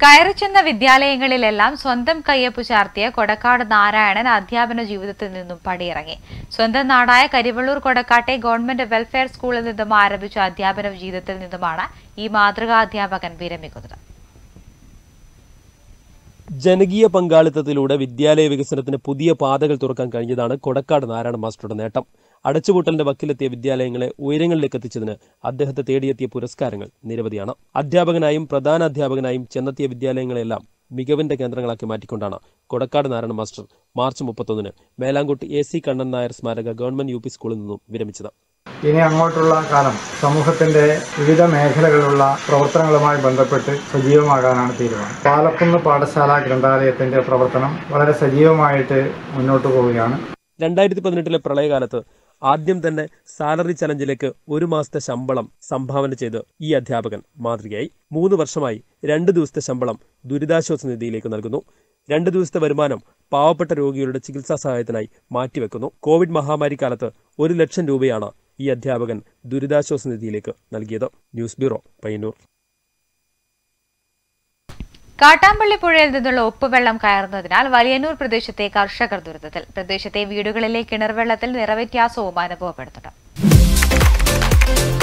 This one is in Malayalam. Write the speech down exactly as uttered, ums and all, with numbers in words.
കയറിച്ചെന്ന വിദ്യാലയങ്ങളിലെല്ലാം സ്വന്തം കയ്യൊപ്പ് ചാർത്തിയ കൊടക്കാട് നാരായണൻ അധ്യാപന ജീവിതത്തിൽ നിന്നും പടിയിറങ്ങി. സ്വന്തം നാടായ കരിവള്ളൂർ കൊടക്കാട്ടെ ഗവൺമെന്റ് വെൽഫെയർ സ്കൂളിൽ നിന്നും ആരംഭിച്ച അധ്യാപന ജീവിതത്തിൽ നിന്നുമാണ് ഈ മാതൃകാ അധ്യാപകൻ വിരമിക്കുന്നത്. ജനകീയ പങ്കാളിത്തത്തിലൂടെ വിദ്യാലയ വികസനത്തിന് പുതിയ പാതകൾ തുറക്കാൻ കഴിഞ്ഞതാണ് കൊടക്കാട് നാരായണ മാസ്റ്ററുടെ നേട്ടം. അടച്ചുപൂട്ടലിന്റെ വക്കിലെത്തിയ വിദ്യാലയങ്ങളെ ഉയരങ്ങളിലേക്ക് എത്തിച്ചതിന് അദ്ദേഹത്തെ തേടിയെത്തിയ പുരസ്കാരങ്ങൾ നിരവധിയാണ്. അധ്യാപകനായും പ്രധാന അധ്യാപകനായും ചെന്നെത്തിയ വിദ്യാലയങ്ങളെല്ലാം മികവിന്റെ കേന്ദ്രങ്ങളാക്കി മാറ്റിക്കൊണ്ടാണ് കൊടക്കാട് നാരായണ മാസ്റ്റർ മാർച്ച് മുപ്പത്തൊന്നിന് മേലാങ്കോട്ട് എ സി കണ്ണൻ നായർ സ്മാരക ഗവൺമെന്റ് യു പി സ്കൂളിൽ നിന്നും വിരമിച്ചത്. ഇനി അങ്ങോട്ടുള്ള കാലം സമൂഹത്തിന്റെ വിവിധ മേഖലകളിലുള്ള പ്രവർത്തനങ്ങളുമായി ബന്ധപ്പെട്ട് സജീവമാകാനാണ് തീരുമാനം. പാലക്കുന്ന് പാഠശാല ഗ്രന്ഥാലയത്തിന്റെ പ്രവർത്തനം വളരെ സജീവമായിട്ട് മുന്നോട്ട് പോവുകയാണ്. രണ്ടായിരത്തി പതിനെട്ടിലെ പ്രളയകാലത്ത് ആദ്യം തന്നെ സാലറി ചലഞ്ചിലേക്ക് ഒരു മാസത്തെ ശമ്പളം സംഭാവന ചെയ്ത് ഈ അധ്യാപകൻ മാതൃകയായി. മൂന്ന് വർഷമായി രണ്ട് ദിവസത്തെ ശമ്പളം ദുരിതാശ്വാസ നിധിയിലേക്ക് നൽകുന്നു. രണ്ട് ദിവസത്തെ വരുമാനം പാവപ്പെട്ട രോഗികളുടെ ചികിത്സാ സഹായത്തിനായി മാറ്റിവെക്കുന്നു. കോവിഡ് മഹാമാരി കാലത്ത് ഒരു ലക്ഷം രൂപയാണ് ഈ അധ്യാപകൻ ദുരിതാശ്വാസ നിധിയിലേക്ക് നൽകിയത്. News bureau, Payyanur. കാട്ടാമ്പള്ളി പുഴയിൽ നിന്നുള്ള ഉപ്പുവെള്ളം കയറുന്നതിനാൽ വലിയന്നൂർ പ്രദേശത്തെ കർഷകർ ദുരിതത്തിൽ. പ്രദേശത്തെ വീടുകളിലെ കിണർ വെള്ളത്തിൽ നിറവ്യത്യാസവും അനുഭവപ്പെടുന്നുണ്ട്.